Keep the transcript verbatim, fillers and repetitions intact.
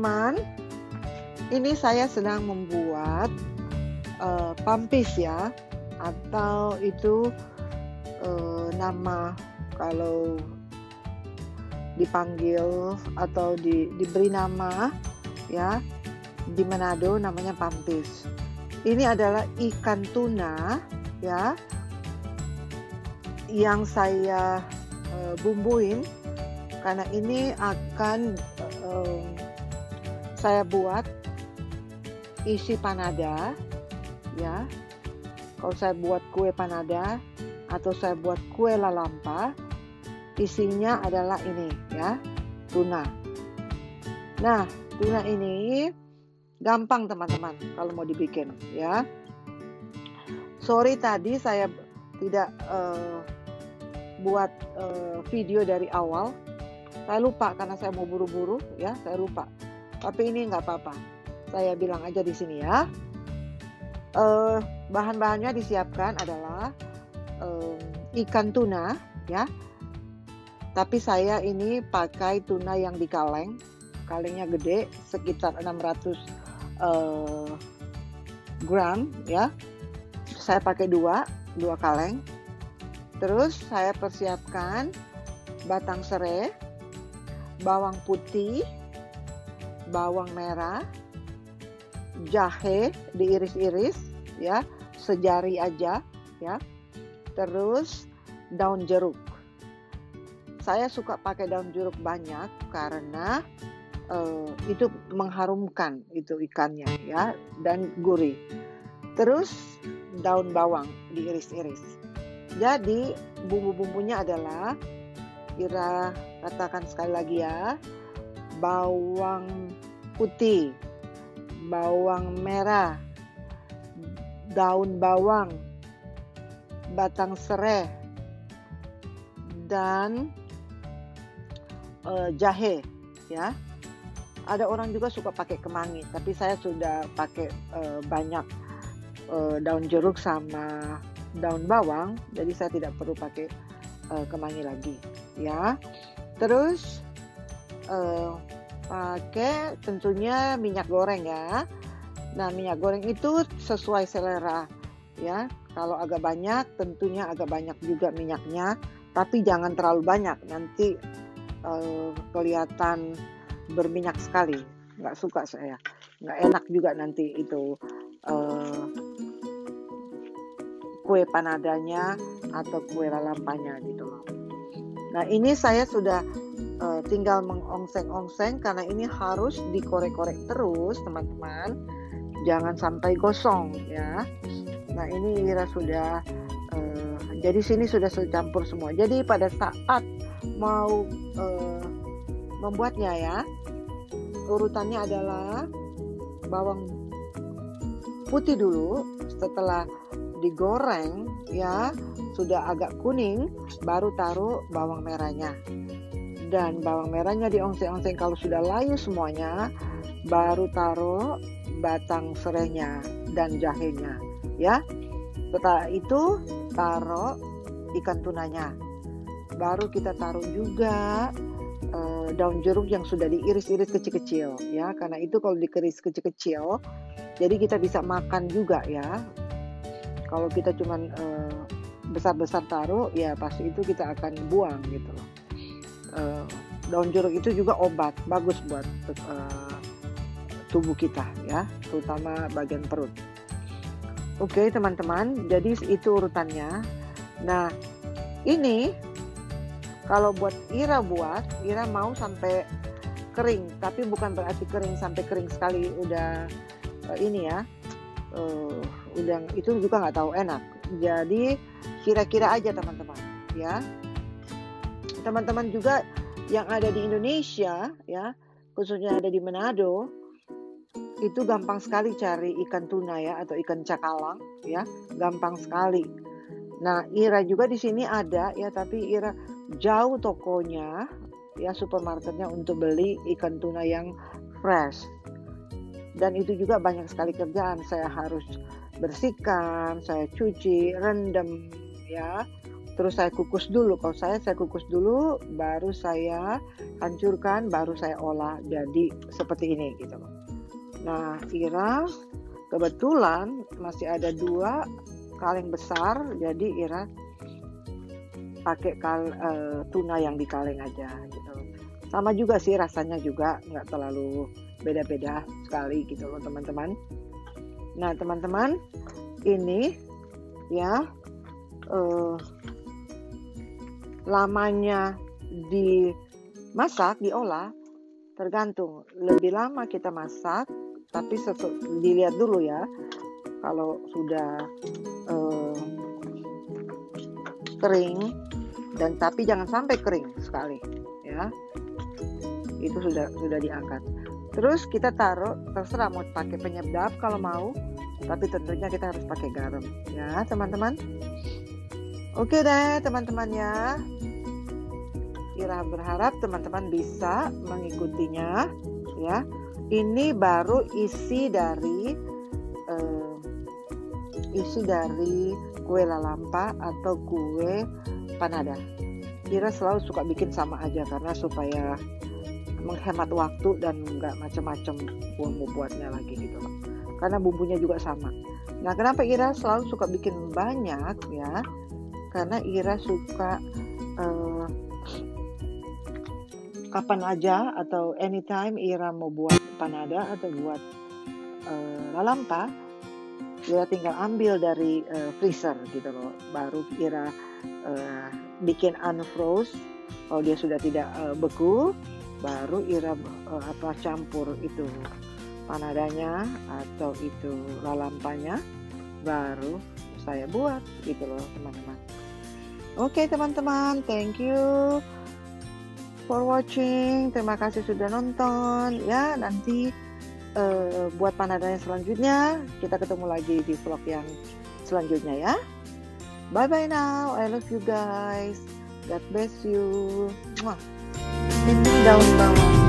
teman-teman, ini saya sedang membuat uh, pampis ya, atau itu uh, nama kalau dipanggil atau di, diberi nama ya di Manado namanya pampis. Ini adalah ikan tuna ya yang saya uh, bumbuin, karena ini akan uh, saya buat isi panada ya. Kalau saya buat kue panada atau saya buat kue lalampa, isinya adalah ini ya, tuna. Nah, tuna ini gampang teman-teman kalau mau dibikin ya. Sorry tadi saya tidak uh, buat uh, video dari awal. Saya lupa karena saya mau buru-buru ya, saya lupa. Tapi ini nggak apa-apa. Saya bilang aja di sini ya. Uh, bahan-bahannya disiapkan adalah uh, ikan tuna ya. Tapi saya ini pakai tuna yang di kaleng. Kalengnya gede, sekitar enam ratus uh, gram ya. Saya pakai dua, dua kaleng. Terus saya persiapkan batang serai, bawang putih, bawang merah, jahe diiris-iris ya, sejari aja ya. Terus daun jeruk. Saya suka pakai daun jeruk banyak karena uh, itu mengharumkan itu ikannya ya, dan gurih. Terus daun bawang diiris-iris. Jadi bumbu-bumbunya adalah, kira katakan sekali lagi ya, bawang putih, bawang merah, daun bawang, batang serai, dan uh, jahe ya. Ada orang juga suka pakai kemangi, tapi saya sudah pakai uh, banyak uh, daun jeruk sama daun bawang, jadi saya tidak perlu pakai uh, kemangi lagi ya. Terus uh, pakai tentunya minyak goreng ya. Nah, minyak goreng itu sesuai selera ya. Kalau agak banyak, tentunya agak banyak juga minyaknya, tapi jangan terlalu banyak, nanti uh, kelihatan berminyak sekali. Nggak suka saya, nggak enak juga nanti itu uh, kue panadanya atau kue lalampanya gitu loh. Nah, ini saya sudah uh, tinggal mengongseng-ongseng karena ini harus dikorek-korek terus teman-teman, jangan sampai gosong ya. Nah, ini Ira sudah uh, jadi sini sudah campur semua. Jadi pada saat mau uh, membuatnya ya, urutannya adalah bawang putih dulu, setelah digoreng ya sudah agak kuning, baru taruh bawang merahnya. Dan bawang merahnya diongseng-ongseng, kalau sudah layu semuanya, baru taruh batang serainya dan jahenya ya. Setelah itu taruh ikan tunanya. Baru kita taruh juga uh, daun jeruk yang sudah diiris-iris kecil-kecil ya, karena itu kalau diiris kecil-kecil jadi kita bisa makan juga ya. Kalau kita cuman uh, besar-besar taruh ya pasti itu kita akan buang gitu loh. Uh, daun jeruk itu juga obat, bagus buat uh, tubuh kita ya, terutama bagian perut. Oke teman-teman, jadi itu urutannya. Nah, ini kalau buat Ira buat, Ira mau sampai kering, tapi bukan berarti kering sampai kering sekali udah uh, ini ya. Uh, udah itu juga nggak tahu enak. Jadi kira-kira aja teman-teman ya. Teman-teman juga yang ada di Indonesia ya, khususnya ada di Manado, itu gampang sekali cari ikan tuna ya, atau ikan cakalang ya, gampang sekali. Nah, Ira juga di sini ada ya, tapi Ira jauh tokonya ya, supermarketnya untuk beli ikan tuna yang fresh. Dan itu juga banyak sekali kerjaan, saya harus bersihkan, saya cuci, rendam ya, terus saya kukus dulu. Kalau saya saya kukus dulu, baru saya hancurkan, baru saya olah jadi seperti ini gitu loh. Nah, Ira kebetulan masih ada dua kaleng besar, jadi Ira pakai kal, uh, tuna yang di kaleng aja gitu. Sama juga sih rasanya juga nggak terlalu beda-beda sekali gitu loh teman-teman. Nah teman-teman, ini ya uh, lamanya dimasak, diolah tergantung. Lebih lama kita masak, tapi sesu- dilihat dulu ya. Kalau sudah uh, kering, dan tapi jangan sampai kering sekali ya, itu sudah sudah diangkat. Terus kita taruh, terserah mau pakai penyedap kalau mau, tapi tentunya kita harus pakai garam ya teman-teman. Oke deh teman-teman ya, Ira berharap teman-teman bisa mengikutinya ya. Ini baru isi dari eh, isi dari kue lalampa atau kue panada. Ira selalu suka bikin sama aja karena supaya menghemat waktu dan nggak macam-macam mau buatnya lagi gitu loh. Karena bumbunya juga sama. Nah, kenapa Ira selalu suka bikin banyak ya? Karena Ira suka uh, kapan aja atau anytime Ira mau buat panada atau buat uh, lalampa, Ira tinggal ambil dari uh, freezer gitu loh. Baru Ira uh, bikin unfroze. Kalau dia sudah tidak uh, beku, baru Ira uh, apa campur itu panadanya atau itu lalampanya, baru saya buat gitu loh teman-teman. Oke teman-teman, thank you for watching. Terima kasih sudah nonton ya. Nanti uh, buat panadanya selanjutnya kita ketemu lagi di vlog yang selanjutnya ya. Bye bye now. I love you guys. God bless you. Mwah. Ini daun bawang.